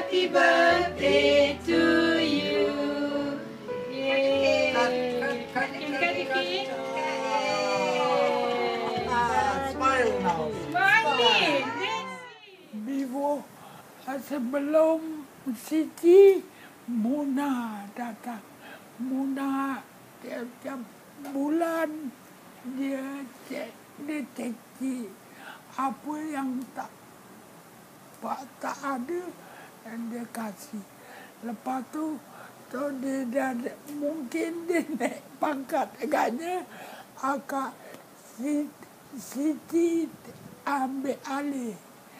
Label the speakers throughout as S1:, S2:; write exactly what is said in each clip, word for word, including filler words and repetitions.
S1: Happy birthday to you. Yay.
S2: Smile now.
S1: Smile.
S3: Before, sebelum Siti, Muna datang. Muna tiap-tiap bulan dia cek, deteksi apa yang tak tak ada dan dia kasih. Lepas tu, tu dia dah, mungkin dia naik pangkat agaknya, akak Siti ambil alih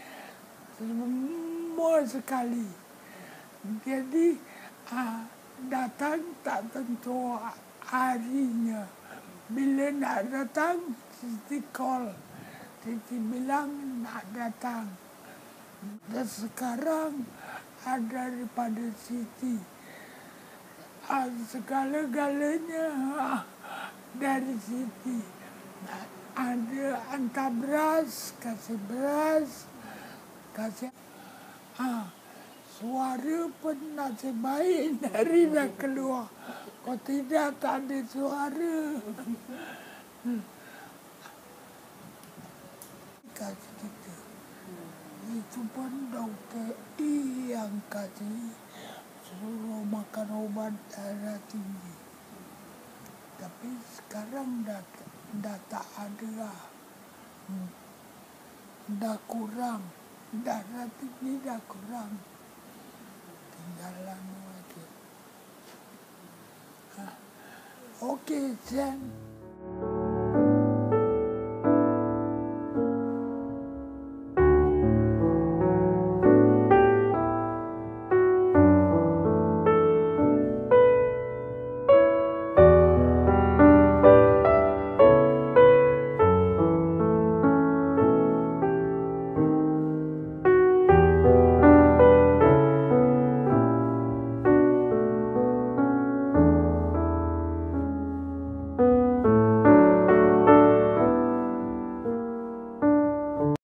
S3: semua sekali. Jadi ah, datang tak tentu harinya. Bila nak datang, Siti call. Siti bilang nak datang. Dan sekarang ada daripada Siti. Ah, segala-galanya ah, dari Siti. Ada hantar beras, kasih beras, kasih ah, suara pun nasib baik dari dah keluar. Kalau tidak, tak ada suara. Hmm. Kasih kita. Itu pun doktor I yang kasih suruh makan obat darah tinggi. Tapi sekarang dah, dah tak ada lah. Hmm. Dah kurang. Darah tinggi dah kurang. Tinggalan aja. Ha. Okey, Sen.